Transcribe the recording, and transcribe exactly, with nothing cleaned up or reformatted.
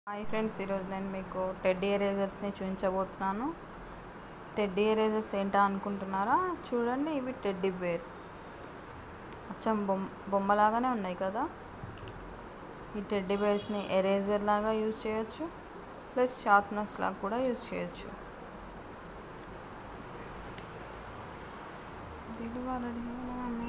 Hi friends, ఈరోజు నేను మీకు టెడ్డీ ఎరేజర్స్ని చూపించబోతున్నాను. టెడ్డీ ఎరేజర్స్ ఏంటా అనుకుంటున్నారా? చూడండి, ఇవి టెడ్డీ బేర్ అచ్చం బొమ్మ బొమ్మలాగానే ఉన్నాయి కదా. ఈ టెడ్డీ బేర్స్ని ఎరేజర్ లాగా యూజ్ చేయొచ్చు, ప్లస్ షార్ప్నర్స్ లాగా కూడా యూజ్ చేయొచ్చు. దిగువ రెడీ